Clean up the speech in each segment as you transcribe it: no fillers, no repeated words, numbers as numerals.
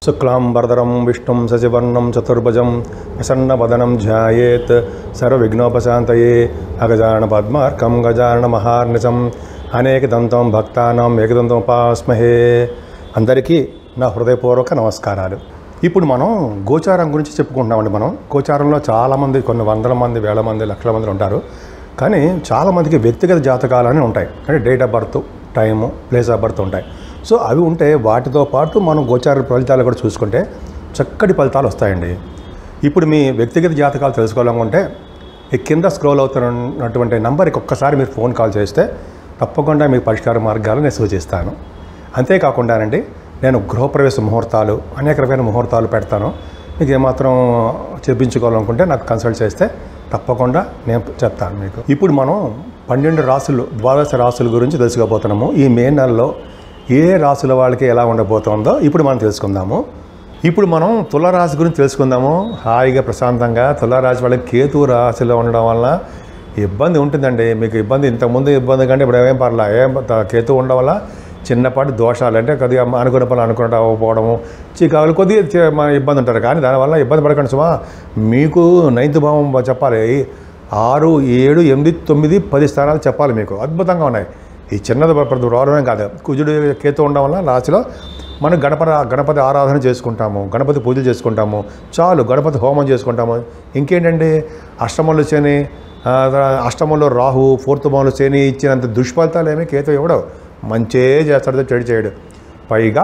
శుక్లాంబరధరం విష్ణుం శశివర్ణం చతుర్భుజం ప్రసన్నవదనం ధ్యాయేత్ సర్వవిఘ్నోపశాంతయే అగజానన పద్మార్కం గజానన మహార్నిశం అనేకదంతం భక్తానాం ఏకదంతం ఉపాస్మహే. అందరికీ నా హృదయపూర్వక నమస్కారాలు. ఇప్పుడు మనం గోచారం గురించి చెప్పుకుంటున్నామండి. మనం గోచారంలో చాలామంది, కొన్ని వందల మంది, వేల మంది, లక్షల మంది ఉంటారు. కానీ చాలామందికి వ్యక్తిగత జాతకాలని ఉంటాయి. అంటే date of birth, time, place of birth ఉంటాయి. సో అవి ఉంటే వాటితో పాటు మనం గోచార ఫలితాలు కూడా చూసుకుంటే చక్కటి ఫలితాలు వస్తాయండి. ఇప్పుడు మీ వ్యక్తిగత జాతకాలు తెలుసుకోవాలనుకుంటే ఈ కింద స్క్రోల్ అవుతున్నటువంటి నంబర్కి ఒక్కసారి మీరు ఫోన్ కాల్ చేస్తే తప్పకుండా మీకు పరిష్కార మార్గాలు నేను సూచిస్తాను. అంతేకాకుండానండి, నేను గృహప్రవేశ ముహూర్తాలు, అనేక రకమైన ముహూర్తాలు పెడతాను. మీకు ఏమాత్రం చెప్పించుకోవాలనుకుంటే నాకు కన్సల్ట్ చేస్తే తప్పకుండా నేను చెప్తాను మీకు. ఇప్పుడు మనం 12 రాసులు, ద్వాదశ రాసుల గురించి తెలుసుకోబోతున్నాము. ఈ మే నెలలో ఏ రాసుల వాళ్ళకి ఎలా ఉండబోతుందో ఇప్పుడు మనం తెలుసుకుందాము. ఇప్పుడు మనం తులారాశి గురించి తెలుసుకుందాము. హాయిగా ప్రశాంతంగా. తులారాశి వాళ్ళకి కేతు రాశిలో ఉండడం వల్ల ఇబ్బంది ఉంటుందండి. మీకు ఇబ్బంది ఇంతకుముందు ఇబ్బంది కంటే ఇప్పుడు ఏమేం పర్లా. కేతు ఉండడం వల్ల చిన్నపాటి దోషాలు, అంటే కొద్దిగా అనుకున్న పనులు అనుకుంటూ అవ్వకపోవడము, చికాకులు కొద్దిగా మన ఇబ్బంది ఉంటారు. కానీ దానివల్ల ఇబ్బంది పడకండి సుమా. మీకు 9th భావం చెప్పాలి. 6, 7, 8, 9, 10 స్థానాలు చెప్పాలి మీకు. అద్భుతంగా ఉన్నాయి. ఈ చిన్నది ప్రారంభం కాదు. కుజుడు కేతు ఉండడం వల్ల రాశిలో మనం గణపతి ఆరాధన చేసుకుంటాము, గణపతి పూజలు చేసుకుంటాము, చాలు. గణపతి హోమం చేసుకుంటాము. ఇంకేంటంటే అష్టమంలో శని, అష్టమంలో రాహు, 4th భావంలో శని ఇచ్చినంత దుష్ఫలితాలు ఏమీ కేతు ఇవ్వడు. మంచే చేస్తాడు, చెడు చేయడు. పైగా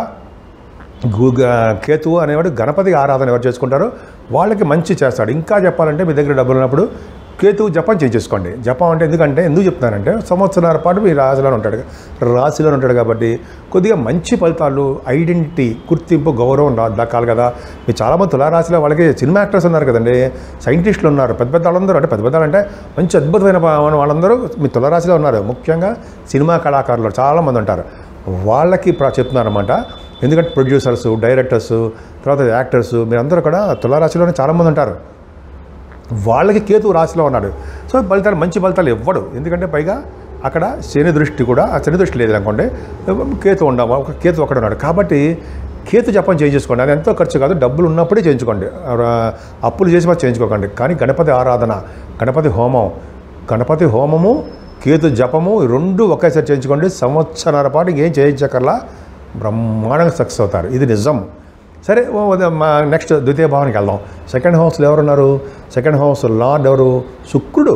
కేతువు అనేవాడు గణపతి ఆరాధన ఎవరు చేసుకుంటారో వాళ్ళకి మంచి చేస్తాడు. ఇంకా చెప్పాలంటే మీ దగ్గర డబ్బులు ఉన్నప్పుడు కేతువు జపం చేయించేసుకోండి. జపం అంటే ఎందుకు చెప్తున్నానంటే సంవత్సరాల పాటు మీ రాశిలో ఉంటాడు కాబట్టి కొద్దిగా మంచి ఫలితాలు, ఐడెంటిటీ, గుర్తింపు, గౌరవం దక్కాలి కదా. మీరు చాలామంది తులారాశిలో వాళ్ళకి సినిమా యాక్టర్స్ ఉన్నారు కదండి, సైంటిస్టులు ఉన్నారు, పెద్ద వాళ్ళందరూ. అంటే పెద్ద అంటే మంచి అద్భుతమైన వాళ్ళందరూ మీ తులారాశిలో ఉన్నారు. ముఖ్యంగా సినిమా కళాకారులు చాలామంది ఉంటారు. వాళ్ళకి చెప్తున్నారన్నమాట. ఎందుకంటే ప్రొడ్యూసర్స్, డైరెక్టర్స్, తర్వాత యాక్టర్స్, మీరందరూ కూడా తులారాశిలోనే చాలామంది ఉంటారు. వాళ్ళకి కేతు రాశిలో ఉన్నాడు. సో ఫలితాలు, మంచి ఫలితాలు ఇవ్వడు. ఎందుకంటే పైగా అక్కడ శని దృష్టి కూడా, ఆ శని దృష్టి లేదు అనుకోండి, కేతు అక్కడ ఉన్నాడు. కాబట్టి కేతు జపం చేయించుకోండి. అది ఎంతో ఖర్చు కాదు, డబ్బులు ఉన్నప్పుడే చేయించుకోండి. అప్పులు చేసి మరి చేయించుకోకండి. కానీ గణపతి ఆరాధన, గణపతి హోమము, కేతు జపము 2 ఒకేసారి చేయించుకోండి. సంవత్సరాల పాటు ఇంకేం చేయించకల్లా బ్రహ్మాండంగా సక్సెస్ అవుతారు. ఇది నిజం. సరే, నెక్స్ట్ ద్వితీయ భావానికి వెళ్దాం. సెకండ్ హౌస్లో ఎవరున్నారు? సెకండ్ హౌస్ లార్డ్ ఎవరు? శుక్రుడు.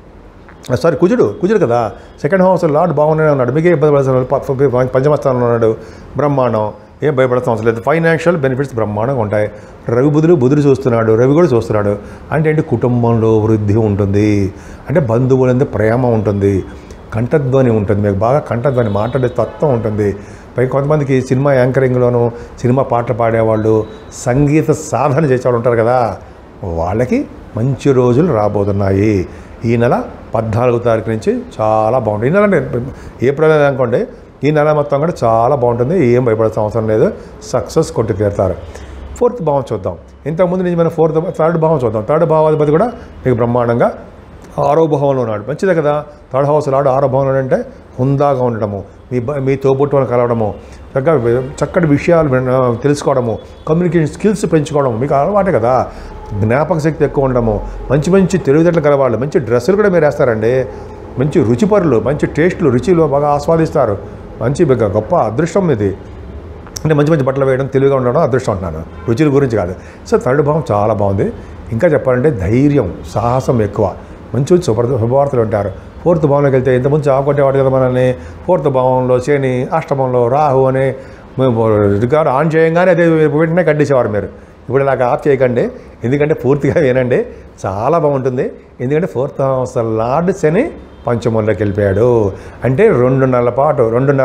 కుజుడు కదా. సెకండ్ హౌస్ లార్డ్ బాగున్నానే ఉన్నాడు. మీకే ఇబ్బంది పడాల్సిన పంచమస్థానంలో ఉన్నాడు. బ్రహ్మాండం, ఏం భయపడాల్సిన అవసరం లేదు. ఫైనాన్షియల్ బెనిఫిట్స్ బ్రహ్మాండంగా ఉంటాయి. బుధుడు చూస్తున్నాడు, రవి కూడా చూస్తున్నాడు. అంటే ఏంటి? కుటుంబంలో వృద్ధి ఉంటుంది. అంటే బంధువులందు ప్రేమ ఉంటుంది, కంఠధ్వని ఉంటుంది. మీకు బాగా కంఠధ్వని, మాట్లాడే తత్వం ఉంటుంది. పై కొంతమందికి సినిమా యాంకరింగ్లోనూ, సినిమా పాటలు పాడేవాళ్ళు, సంగీత సాధన చేసేవాళ్ళు ఉంటారు కదా, వాళ్ళకి మంచి రోజులు రాబోతున్నాయి. ఈ నెల 14వ తారీఖు నుంచి చాలా బాగుంటుంది. ఈ నెల ఏప్రిల్ అనుకోండి, ఈ నెల మొత్తం కూడా చాలా బాగుంటుంది. ఏం భయపడాల్సిన అవసరం లేదు. సక్సెస్ కొట్టి తీరుతారు. 4th భావం చూద్దాం. ఇంతకుముందు నుంచి మనం 3rd భావం చూద్దాం. 3rd భావాధిపతి కూడా మీకు బ్రహ్మాండంగా 6వ భావంలో ఉన్నాడు. మంచిదే కదా. 3rd హౌస్ లాడు 6వ భావంలో అంటే హుందాగా ఉండడము, మీ తోబుట్టులను కలవడము, చక్కటి విషయాలు తెలుసుకోవడము, కమ్యూనికేషన్ స్కిల్స్ పెంచుకోవడం మీకు అలవాటే కదా. జ్ఞాపక శక్తి ఎక్కువ ఉండడము, మంచి తెలివితేటలు కలవాలి. మంచి డ్రెస్సులు కూడా మీరు వేస్తారండి. మంచి రుచిపరులు, మంచి టేస్టులు, రుచిలో బాగా ఆస్వాదిస్తారు. మంచి గొప్ప అదృష్టం ఇది. అంటే మంచి బట్టలు వేయడం, తెలివిగా ఉండడం అదృష్టం అంటున్నాను, రుచుల గురించి కాదు. సో 3rd భావం చాలా బాగుంది. ఇంకా చెప్పాలంటే ధైర్యం, సాహసం ఎక్కువ, మంచి శుభవార్తలు ఉంటారు. 4th భావంలోకి వెళ్తే ఇంతకుముందు చావకొట్టేవాడు కదా మనల్ని. 4th భావంలో శని, అష్టమంలో రాహు అని రికార్డు ఆన్ చేయంగానే అదే వెంటనే కట్టేసేవారు మీరు. ఇప్పుడు ఇలాగ ఆఫ్ చేయకండి, ఎందుకంటే పూర్తిగా వినండి, చాలా బాగుంటుంది. ఎందుకంటే 4th హౌస్ లార్డ్ శని పంచమంలోకి వెళ్ళిపోయాడు. అంటే 2 నెలల పాటు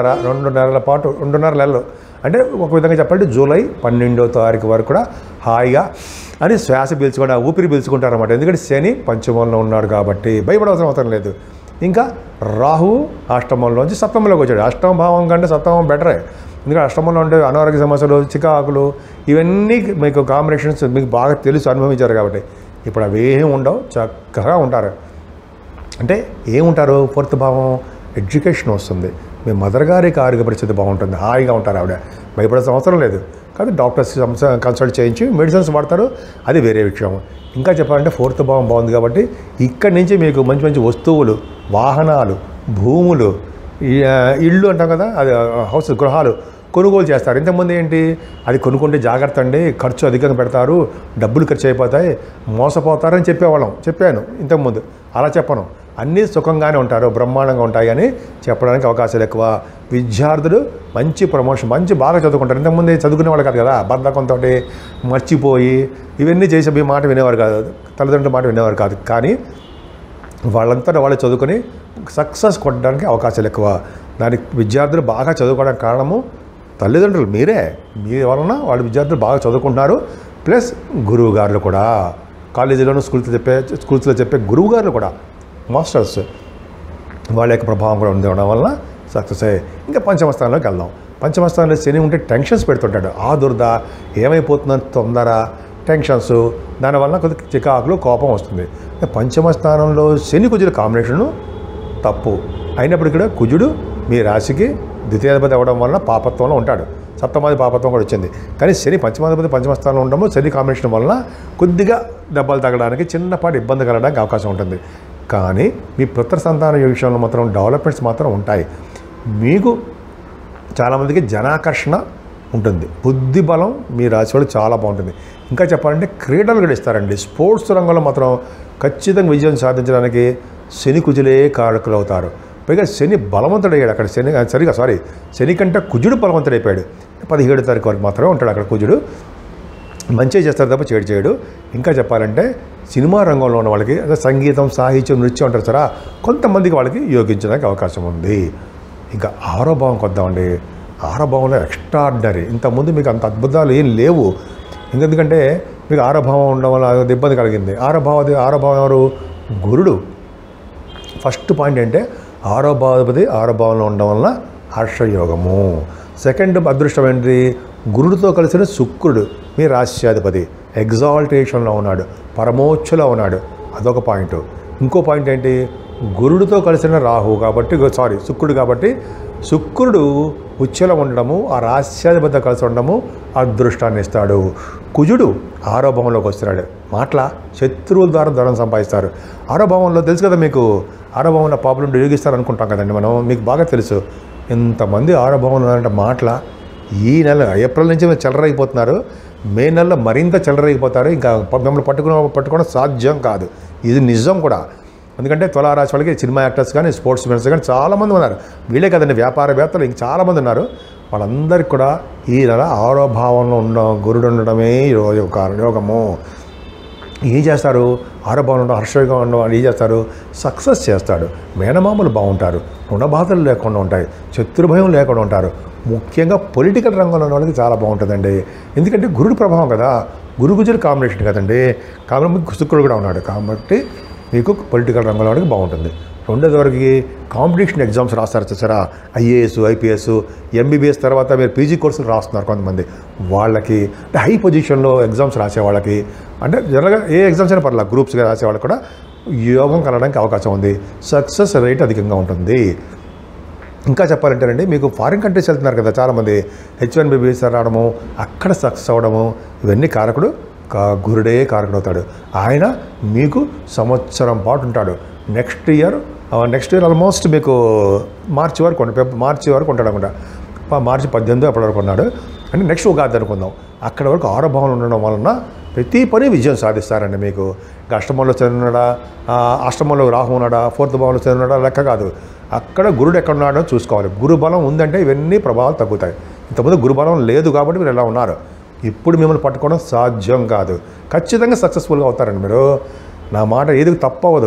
2.5 నెలలు, అంటే ఒక విధంగా చెప్పాలంటే జూలై 12వ తారీఖు వరకు కూడా హాయిగా అని శ్వాస పీల్చుకుంటా, ఊపిరి పీల్చుకుంటారన్నమాట. ఎందుకంటే శని పంచమంలో ఉన్నాడు కాబట్టి భయపడవలసిన అవసరం లేదు. ఇంకా రాహు అష్టమంలోంచి సప్తమంలోకి వచ్చాడు. అష్టమ భావం కంటే సప్తమం బెటరే. ఎందుకంటే అష్టమంలో ఉండే అనారోగ్య సమస్యలు, చికాకులు, ఇవన్నీ మీకు కాంబినేషన్స్ మీకు బాగా తెలుసు, అనుభవించారు కాబట్టి ఇప్పుడు అవేం ఉండవు, చక్కగా ఉంటారు. అంటే ఏముంటారు? 4th భావం ఎడ్యుకేషన్ వస్తుంది. మీ మదర్ గారికి ఆరోగ్య పరిస్థితి బాగుంటుంది, హాయిగా ఉంటారు. ఆవిడ భయపడాల్సిన అవసరం లేదు. కాబట్టి డాక్టర్స్ కన్సల్ట్ చేయించి మెడిసిన్స్ వాడతారు, అది వేరే విషయం. ఇంకా చెప్పాలంటే 4th భావం బాగుంది కాబట్టి ఇక్కడి నుంచి మీకు మంచి మంచి వస్తువులు, వాహనాలు, భూములు, ఇళ్ళు అంటాం కదా, అది హౌస్, గృహాలు కొనుగోలు చేస్తారు. ఇంతకుముందు ఏంటి, అది కొనుక్కుంటే జాగ్రత్త అండి, ఖర్చు అధికంగా పెడతారు, డబ్బులు ఖర్చు అయిపోతాయి, మోసపోతారని చెప్పాను ఇంతకుముందు. అలా చెప్పను, అన్నీ సుఖంగానే ఉంటారు, బ్రహ్మాండంగా ఉంటాయి అని చెప్పడానికి అవకాశాలు ఎక్కువ. విద్యార్థులు మంచి ప్రమోషన్, బాగా చదువుకుంటారు. ఇంతకుముందు చదువుకునే వాళ్ళు కాదు కదా, బద్ధకంతో మర్చిపోయి ఇవన్నీ చేసి మీ మాట వినేవారు కాదు, తల్లిదండ్రుల మాట వినేవారు కాదు. కానీ వాళ్ళంతా వాళ్ళు చదువుకొని సక్సెస్ కొట్టడానికి అవకాశాలు ఎక్కువ. దానికి విద్యార్థులు బాగా చదువుకోవడానికి కారణము తల్లిదండ్రులు, మీ వలన వాళ్ళ విద్యార్థులు బాగా చదువుకుంటున్నారు. ప్లస్ గురువు గారులు కూడా, కాలేజీలోనూ స్కూల్స్లో చెప్పే గురువు గారులు కూడా, మాస్టర్స్, వాళ్ళ యొక్క ప్రభావం కూడా ఉండడం వలన సక్సెస్ అయ్యాయి. ఇంకా పంచమస్థానంలోకి వెళ్దాం. పంచమస్థానంలో శని ఉంటే టెన్షన్స్ పెడుతుంటాడు, ఆదుర్ద, ఏమైపోతుందని తొందర, టెన్షన్స్, దానివల్ల కొద్దిగా చికాకులు, కోపం వస్తుంది. పంచమస్థానంలో శని కుజుల కాంబినేషను తప్పు అయినప్పటికీ కూడా కుజుడు మీ రాశికి ద్వితీయాధిపతి అవ్వడం వలన పాపత్వంలో ఉంటాడు, సప్తమాది పాపత్వం కూడా వచ్చింది. కానీ శని పంచమాధిపతి పంచమస్థానంలో ఉండడము, శని కాంబినేషన్ వలన కొద్దిగా దెబ్బలు తగ్గడానికి, చిన్నపాటి ఇబ్బంది కలగడానికి అవకాశం ఉంటుంది. కానీ మీ పుత్ర సంతానం విషయంలో మాత్రం డెవలప్మెంట్స్ మాత్రం ఉంటాయి. మీకు చాలామందికి జనాకర్షణ ఉంటుంది, బుద్ధి బలం మీ రాశి వాళ్ళు చాలా బాగుంటుంది. ఇంకా చెప్పాలంటే క్రీడలు కూడా ఇస్తారండి. స్పోర్ట్స్ రంగంలో మాత్రం ఖచ్చితంగా విజయం సాధించడానికి శని కుజులే కారకులు అవుతారు. పైగా శని బలవంతుడయ్యాడు అక్కడ. శని కంటే కుజుడు బలవంతుడైపోయాడు. 17వ తారీఖు వరకు మాత్రమే ఉంటాడు అక్కడ కుజుడు. మంచిగా చేస్తారు తప్ప చెడు చేయడు. ఇంకా చెప్పాలంటే సినిమా రంగంలో ఉన్న వాళ్ళకి, అదే సంగీతం, సాహిత్యం, నృత్యం అంటారు సరే, కొంతమందికి వాళ్ళకి యోగించడానికి అవకాశం ఉంది. ఇంకా 6వ భావంకి వద్దామండి. 6వ భావంలో ఎక్స్ట్రాడినరీ, ఇంతకుముందు మీకు అంత అద్భుతాలు ఏం లేవు. ఎందుకంటే మీకు 6వ భావం ఉండడం వల్ల ఇబ్బంది కలిగింది. 6వ భావం ఎవరు? గురుడు. ఫస్ట్ పాయింట్ ఏంటంటే 6వ భావాధిపతి 6వ భావంలో ఉండడం వలన హర్షయోగము. సెకండ్ అదృష్టం ఏంటి? గురుడితో కలిసిన శుక్రుడు మీ రాశ్యాధిపతి ఎగ్జాల్టేషన్లో ఉన్నాడు, పరమోచ్చలో ఉన్నాడు, అదొక పాయింట్. ఇంకో పాయింట్ ఏంటి? గురుడితో కలిసిన రాహు కాబట్టి శుక్రుడు కాబట్టి శుక్రుడు ఉచ్చలో ఉండడము, ఆ రాశ్యాధిపతితో కలిసి ఉండడము అదృష్టాన్ని ఇస్తాడు. కుజుడు 6వ భావంలోకి వస్తున్నాడు, మాటల శత్రువుల ద్వారా ధనం సంపాదిస్తారు. 6వ భావంలో తెలుసు కదా మీకు, 6వ భావంలో పాపులు యోగిస్తారు అనుకుంటాం కదండి మనం, మీకు బాగా తెలుసు. ఇంతమంది 6వ భావంలో ఉన్నారంటే మాటల ఈ నెల ఏప్రిల్ నుంచి మీరు చెలరైపోతున్నారు, మే నెలలో మరింత చెలరైపోతారు. ఇంకా మిమ్మల్ని పట్టుకోవడం సాధ్యం కాదు, ఇది నిజం కూడా. ఎందుకంటే తులారాశి వాళ్ళకి సినిమా యాక్టర్స్ కానీ, స్పోర్ట్స్ మెన్స్ కానీ చాలామంది ఉన్నారు. వీళ్ళే కదండి, వ్యాపారవేత్తలు ఇంక చాలామంది ఉన్నారు. వాళ్ళందరికీ కూడా ఈ నెల 6వ భావంలో గురుడు ఉండడమే యోగము. ఏం చేస్తారు? 6వ భావంలో ఉండడం, హర్షయోగం ఉండడం, ఏం చేస్తారు? సక్సెస్ చేస్తాడు. మేనమామలు బాగుంటారు, రుణబాధలు లేకుండా ఉంటాయి, శత్రుభయం లేకుండా ఉంటారు. ముఖ్యంగా పొలిటికల్ రంగంలో ఉన్న వాళ్ళకి చాలా బాగుంటుందండి. ఎందుకంటే గురుడు ప్రభావం కదా, గురు-కుజుల కాంబినేషన్ కదండి, కాబట్టి శుక్రుడు కూడా ఉన్నాడు కాబట్టి మీకు పొలిటికల్ రంగంలో వాళ్ళకి బాగుంటుంది. రెండోది వరకు కాంపిటీషన్ ఎగ్జామ్స్ రాస్తారు చూసారా, ఐఏఎస్, ఐపీఎస్, ఎంబీబీఎస్ తర్వాత మీరు పీజీ కోర్సులు రాస్తున్నారు కొంతమంది, వాళ్ళకి హై పొజిషన్లో ఎగ్జామ్స్ రాసే వాళ్ళకి, అంటే జనరల్గా ఏ ఎగ్జామ్స్ అయినా పర్లేదు, గ్రూప్స్గా రాసే వాళ్ళకి కూడా యోగం కలగడానికి అవకాశం ఉంది. సక్సెస్ రేట్ అధికంగా ఉంటుంది. ఇంకా చెప్పాలంటేనండి, మీకు ఫారిన్ కంట్రీస్ వెళ్తున్నారు కదా చాలామంది, H1B వీసా రావడము, అక్కడ సక్సెస్ అవ్వడము, ఇవన్నీ కారకుడు గురుడే కారకుడు అవుతాడు. ఆయన మీకు సంవత్సరం పాటు ఉంటాడు. నెక్స్ట్ ఇయర్ ఆల్మోస్ట్ మీకు మార్చి వరకు ఉంటాడు అనుకుంటా. మార్చి 18 అప్పటి వరకు ఉన్నాడు. అంటే నెక్స్ట్ ఉగాది అనుకుందాం. అక్కడ వరకు 6వ భావంలో ఉండడం వలన ప్రతి పని విజయం సాధిస్తారండి. మీకు అష్టమంలో చదివినాడా, అష్టమంలో రాహు ఉన్నాడా, 4th భావంలో చదివినాడా లెక్క కాదు. అక్కడ గురుడు ఎక్కడ ఉన్నాడో చూసుకోవాలి. గురుబలం ఉందంటే ఇవన్నీ ప్రభావాలు తగ్గుతాయి. ఇంతకుముందు గురుబలం లేదు కాబట్టి మీరు ఎలా ఉన్నారు. ఇప్పుడు మిమ్మల్ని పట్టుకోవడం సాధ్యం కాదు. ఖచ్చితంగా సక్సెస్ఫుల్గా అవుతారండి మీరు. నా మాట ఏది తప్పవదు.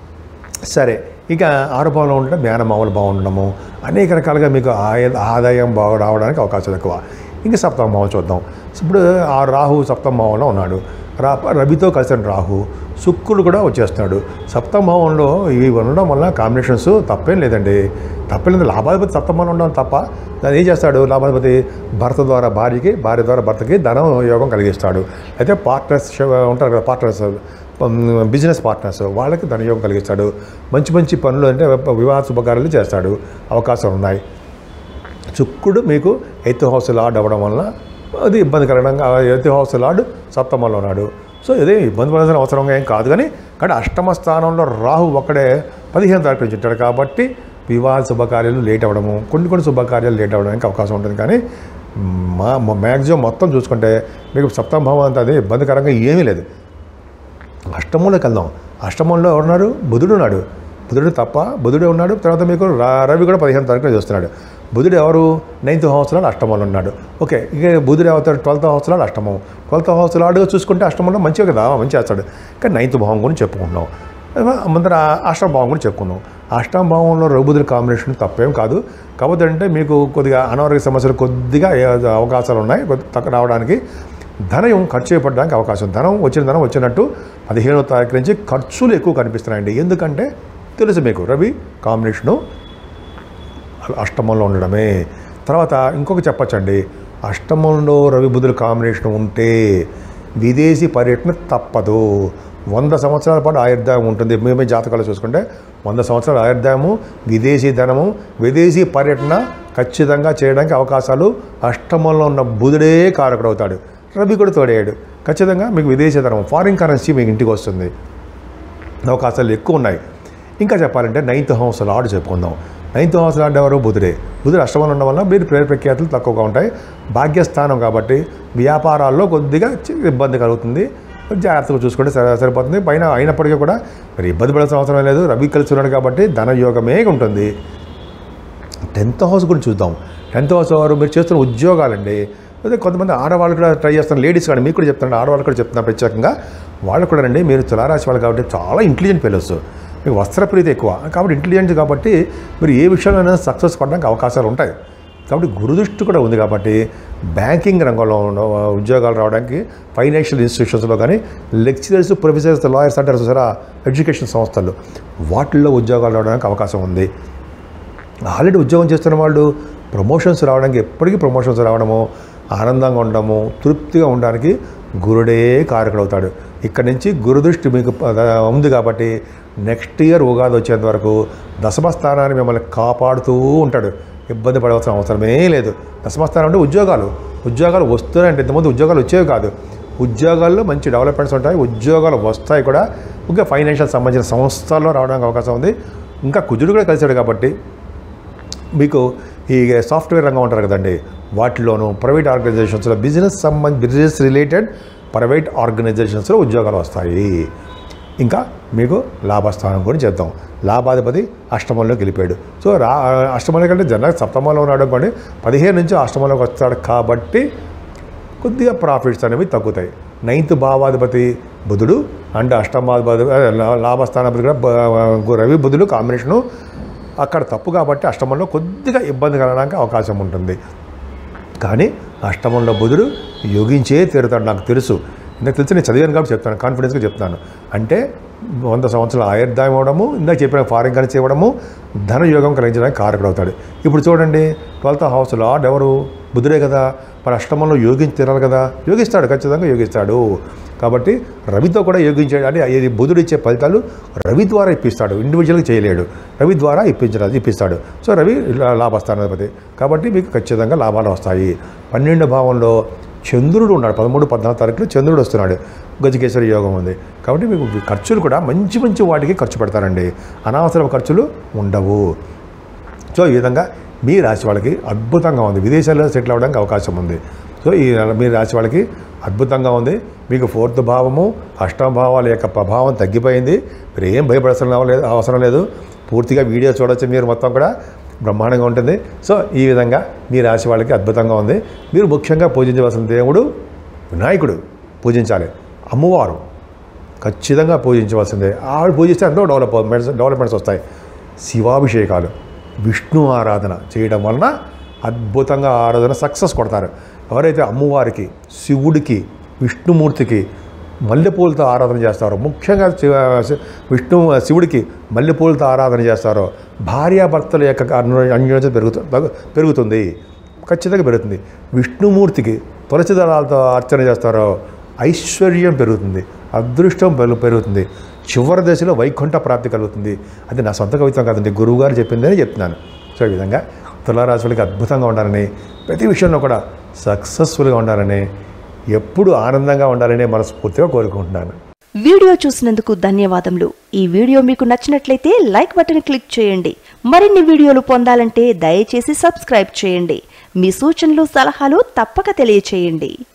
సరే, ఇక 6వ భావంలో ఉండడం, మేనమామలు బాగుండడము, అనేక రకాలుగా మీకు ఆదాయం బాగా రావడానికి అవకాశాలు ఎక్కువ. ఇంకా 7వ భావం చూద్దాం. ఇప్పుడు ఆ రాహు 7వ భావంలో ఉన్నాడు, రవితో కలిసిన రాహు, శుక్రుడు కూడా వచ్చేస్తున్నాడు 7వ భావంలో. ఇవి ఉండడం వల్ల కాంబినేషన్స్ తప్పేం లేదండి, తప్పేం లేదు. లాభాధిపతి 7వ భావంలో ఉండడం తప్ప దాన్ని ఏం చేస్తాడు? లాభాధిపతి భర్త ద్వారా భార్యకి, భార్య ద్వారా భర్తకి ధనం యోగం కలిగిస్తాడు. అయితే పార్ట్నర్స్ ఉంటారు కదా, పార్ట్నర్స్, బిజినెస్ పార్ట్నర్స్, వాళ్ళకి ధనయోగం కలిగిస్తాడు. మంచి మంచి పనులు అంటే వివాహ శుభకార్యాలు చేస్తాడు, అవకాశాలు ఉన్నాయి. శుక్రుడు మీకు 8th హౌస్ లార్డ్ అవ్వడం వల్ల అది ఇబ్బందికరంగా 8th హౌస్ లార్డ్ సప్తమంలో ఉన్నాడు. సో ఇదే ఇబ్బంది పడాల్సిన అవసరంగా ఏం కాదు. కానీ అష్టమ స్థానంలో రాహు ఒక్కడే 15వ తారీఖు నుంచి ఉంటాడు కాబట్టి వివాహ శుభకార్యాలు లేట్ అవ్వడము, కొన్ని శుభకార్యాలు లేట్ అవ్వడానికి అవకాశం ఉంటుంది. కానీ మ్యాక్సిమం మొత్తం చూసుకుంటే మీకు సప్తమ భావం అంతా అదే ఇబ్బందికరంగా ఏమీ లేదు. అష్టమంలోకి వెళ్దాం. అష్టమంలో ఎవరున్నారు? బుధుడు ఉన్నాడు. బుధుడే ఉన్నాడు. తర్వాత మీకు రవి కూడా 15వ తారీఖున చూస్తున్నాడు. బుధుడు ఎవరు? 9th హౌస్ లార్డ్ అష్టమంలో ఉన్నాడు. ఓకే, ఇక బుధుడు అవుతాడు 12th హౌస్ లార్డ్ అష్టమం. 12th హౌస్ లార్డ్గా చూసుకుంటే అష్టమంలో మంచిగా కదా, మంచి చేస్తాడు. కానీ 9th భావం గురించి చెప్పుకుంటున్నాం. ముందర అష్టమ భావం గురించి చెప్పుకున్నాం. అష్టమ భావంలో రవి బుధుల కాంబినేషన్ తప్పేం కాదు. కాకపోతే అంటే మీకు కొద్దిగా అనారోగ్య సమస్యలు కొద్దిగా అవకాశాలు ఉన్నాయి రావడానికి. ధనం ఖర్చు చేయబడడానికి అవకాశం. ధనం వచ్చినట్టు 15వ తారీఖు నుంచి ఖర్చులు ఎక్కువ కనిపిస్తున్నాయండి. ఎందుకంటే తెలుసు మీకు రవి కాంబినేషను అష్టమంలో ఉండడమే. తర్వాత ఇంకొక చెప్పచ్చండి, అష్టమంలో రవి బుధుల కాంబినేషన్ ఉంటే విదేశీ పర్యటన తప్పదు. 100 సంవత్సరాల పాటు ఆయుర్దాయం ఉంటుంది. మేమే జాతకాలు చూసుకుంటే 100 సంవత్సరాల ఆయుర్దాయము, విదేశీ ధనము, విదేశీ పర్యటన ఖచ్చితంగా చేయడానికి అవకాశాలు అష్టమంలో ఉన్న బుధుడే కారకుడవుతాడు. రవి కూడా తోడేయాడు. ఖచ్చితంగా మీకు విదేశీ ధనం, ఫారిన్ కరెన్సీ మీకు ఇంటికి వస్తుంది. అవకాశాలు ఎక్కువ ఉన్నాయి. ఇంకా చెప్పాలంటే 9th హౌస్ లార్డ్ చెప్పుకుందాం. 9th హౌస్ లార్డ్ ఎవరు? బుధుడు అష్టమంలో ఉండడం వల్ల మీరు పేరు ప్రఖ్యాతులు తక్కువగా ఉంటాయి. భాగ్యస్థానం కాబట్టి వ్యాపారాల్లో కొద్దిగా ఇబ్బంది కలుగుతుంది. జాగ్రత్తగా చూసుకుంటే సరిపోతుంది. పైన అయినప్పటికీ కూడా మరి ఇబ్బంది పడాల్సిన అవసరం లేదు. రవి కలిసి ఉన్నాడు కాబట్టి ధనయోగమే ఉంటుంది. 10th హౌస్ గురించి చూద్దాం. 10th హౌస్ వారు మీరు చేస్తున్న ఉద్యోగాలండి. అదే కొంతమంది ఆడవాళ్ళు కూడా ట్రై చేస్తున్నారు. లేడీస్ కానీ మీకు కూడా చెప్తున్నాను, ఆడవాళ్ళు కూడా చెప్తున్నారు ప్రత్యేకంగా. వాళ్ళు కూడా అండి, మీరు తులారాశి వాళ్ళు కాబట్టి చాలా ఇంటెలిజెంట్ ఫెలోస్. మీకు వస్త్రప్రీతి ఎక్కువ కాబట్టి ఇంటెలిజెంట్ కాబట్టి మీరు ఏ విషయంలోనైనా సక్సెస్ పడడానికి అవకాశాలు ఉంటాయి. కాబట్టి గురుదృష్టి కూడా ఉంది కాబట్టి బ్యాంకింగ్ రంగంలో ఉద్యోగాలు రావడానికి, ఫైనాన్షియల్ ఇన్స్టిట్యూషన్స్లో కానీ లెక్చరర్స్, ప్రొఫెసర్స్, లాయర్స్ అంటారు చూసారా, ఎడ్యుకేషన్ సంస్థలు, వాటిల్లో ఉద్యోగాలు రావడానికి అవకాశం ఉంది. ఆల్రెడీ ఉద్యోగం చేస్తున్న వాళ్ళు ప్రమోషన్స్ రావడానికి, ఎప్పటికీ ప్రమోషన్స్ రావడము, ఆనందంగా ఉండడము, తృప్తిగా ఉండడానికి గురుడే కారకుడవుతాడు. ఇక్కడ నుంచి గురుదృష్టి మీకు ఉంది కాబట్టి నెక్స్ట్ ఇయర్ ఉగాది వచ్చేంత వరకు దశమ స్థానాన్ని మిమ్మల్ని కాపాడుతూ ఉంటాడు. ఇబ్బంది పడవలసిన అవసరమే లేదు. దశమస్థానం అంటే ఉద్యోగాలు వస్తున్నాయంటే ఇంతకుముందు ఉద్యోగాలు వచ్చేవి కాదు. ఉద్యోగాల్లో మంచి డెవలప్మెంట్స్ ఉంటాయి. ఉద్యోగాలు వస్తాయి కూడా. ఇంకా ఫైనాన్షియల్ సంబంధించిన సంస్థల్లో రావడానికి అవకాశం ఉంది. ఇంకా కుజుడు కూడా కలిసాడు కాబట్టి మీకు ఈ సాఫ్ట్వేర్ రంగం ఉంటారు కదండి, వాటిలోనూ ప్రైవేట్ ఆర్గనైజేషన్స్లో బిజినెస్ రిలేటెడ్ ప్రైవేట్ ఆర్గనైజేషన్స్లో ఉద్యోగాలు వస్తాయి. ఇంకా మీకు లాభస్థానం గురించి చెప్తాం. లాభాధిపతి అష్టమంలోకి వెళ్ళిపోయాడు. సో అష్టమంలో కంటే జనరల్ సప్తమంలో ఉన్నాడు అనుకోండి, 15 నుంచి అష్టమంలోకి వస్తాడు కాబట్టి కొద్దిగా ప్రాఫిట్స్ అనేవి తగ్గుతాయి. 9th భావాధిపతి బుధుడు అండ్ అష్టమాధిపతి లాభస్థానాధిపతి కూడా రవి బుధుడు కాంబినేషను అక్కడ తప్పు కాబట్టి అష్టమంలో కొద్దిగా ఇబ్బంది కలగడానికి అవకాశం ఉంటుంది. కానీ అష్టమంలో బుధుడు యోగించే తీరుతాడు. నాకు తెలుసు నేను చదివాను కాబట్టి చెప్తాను, కాన్ఫిడెన్స్గా చెప్తాను. అంటే 100 సంవత్సరాల ఆయుర్దాయం అవ్వడము, ఇందాక చెప్పిన ఫారిన్ కరెన్సీ ఇవ్వడము, ధనయోగం కలిగించడానికి కారకుడవుతాడు. ఇప్పుడు చూడండి 12th హౌస్ లార్డ్ ఎవరు? బుధుడే కదా. మరి అష్టమంలో యోగించి తీరాలి కదా, యోగిస్తాడు, ఖచ్చితంగా యోగిస్తాడు. కాబట్టి రవితో కూడా యోగించాడు. అంటే ఇది బుధుడు ఇచ్చే ఫలితాలు రవి ద్వారా ఇప్పిస్తాడు, ఇండివిజువల్గా చేయలేడు. రవి ద్వారా ఇప్పిస్తాడు. సో రవి లాభస్థానాధిపతి కాబట్టి మీకు ఖచ్చితంగా లాభాలు వస్తాయి. 12వ భావంలో చంద్రుడు ఉన్నాడు. 13, 14 తారీఖులో చంద్రుడు వస్తున్నాడు. గజకేశ్వరి యోగం ఉంది కాబట్టి మీకు ఖర్చులు కూడా మంచి వాటికి ఖర్చు పెడతారండి. అనవసర ఖర్చులు ఉండవు. సో ఈ విధంగా మీ రాశి వాళ్ళకి అద్భుతంగా ఉంది. విదేశాల్లో సెటిల్ అవ్వడానికి అవకాశం ఉంది. సో ఈ మీ రాశి వాళ్ళకి అద్భుతంగా ఉంది. మీకు 4th భావము, అష్టమ భావాల యొక్క ప్రభావం తగ్గిపోయింది. మీరు ఏం భయపడాల్సిన అవసరం లేదు. పూర్తిగా వీడియో చూడవచ్చు మీరు, మొత్తం కూడా బ్రహ్మాండంగా ఉంటుంది. సో ఈ విధంగా మీ రాశి వాళ్ళకి అద్భుతంగా ఉంది. మీరు ముఖ్యంగా పూజించవలసిన దేవుడు వినాయకుడు పూజించాలి. అమ్మవారు ఖచ్చితంగా పూజించవలసిందే. ఆవిడ పూజిస్తే ఎంతో డెవలప్మెంట్స్ వస్తాయి. శివాభిషేకాలు, విష్ణు ఆరాధన చేయడం వలన అద్భుతంగా ఆరాధన సక్సెస్ కొడతారు. ఎవరైతే అమ్మవారికి, శివుడికి, విష్ణుమూర్తికి మల్లెపూలతో ఆరాధన చేస్తారో, ముఖ్యంగా శివుడికి మల్లెపూలతో ఆరాధన చేస్తారో భార్యాభర్తల యొక్క అన్యోన్యత పెరుగుతుంది, ఖచ్చితంగా పెరుగుతుంది. విష్ణుమూర్తికి తులసి దళాలతో అర్చన చేస్తారో ఐశ్వర్యం పెరుగుతుంది, అదృష్టం పెరుగుతుంది. చివరి దశలో వైకుంఠ ప్రాప్తి కలుగుతుంది. అది నా సొంత కవిత్వం కాదండి, గురువుగారు చెప్పిందని చెప్తున్నాను. సో ఈ విధంగా తులారాశి వాళ్ళకి అద్భుతంగా ఉండాలని, ప్రతి విషయంలో కూడా సక్సెస్ఫుల్గా ఉండాలని, ఎప్పుడు ఆనందంగా ఉండాలని మనస్ఫూర్తిగా కోరుకుంటున్నాను. వీడియో చూసినందుకు ధన్యవాదములు. ఈ వీడియో మీకు నచ్చినట్లయితే లైక్ బటన్ క్లిక్ చేయండి. మరిన్ని వీడియోలు పొందాలంటే దయచేసి సబ్స్క్రైబ్ చేయండి. మీ సూచనలు, సలహాలు తప్పక తెలియచేయండి.